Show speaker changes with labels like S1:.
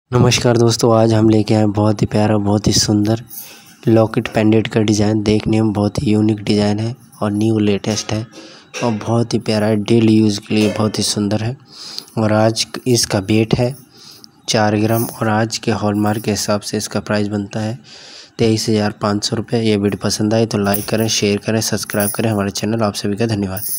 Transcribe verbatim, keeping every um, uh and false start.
S1: नमस्कार दोस्तों, आज हम लेके आए बहुत ही प्यारा, बहुत ही सुंदर लॉकेट पेंडेंट का डिज़ाइन। देखने में बहुत ही यूनिक डिज़ाइन है और न्यू लेटेस्ट है और बहुत ही प्यारा है। डेली यूज़ के लिए बहुत ही सुंदर है। और आज इसका वेट है चार ग्राम और आज के हॉलमार्क के हिसाब से इसका प्राइस बनता है तेईस हज़ार पाँच सौ रुपये। ये वीडियो पसंद आए तो लाइक करें, शेयर करें, सब्सक्राइब करें हमारे चैनल। आप सभी का धन्यवाद।